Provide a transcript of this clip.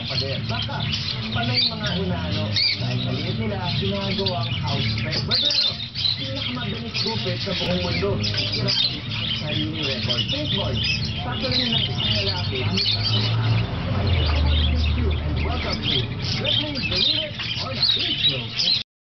pader. Baka, panay mga unano. Dahil maliit nila, ginagawang house pet. Barbero, pinakamabilis gupit sa buong mundo. Sirain ang sarili record. Baseball, sakto lang ng isang lalaki, gamit ang mga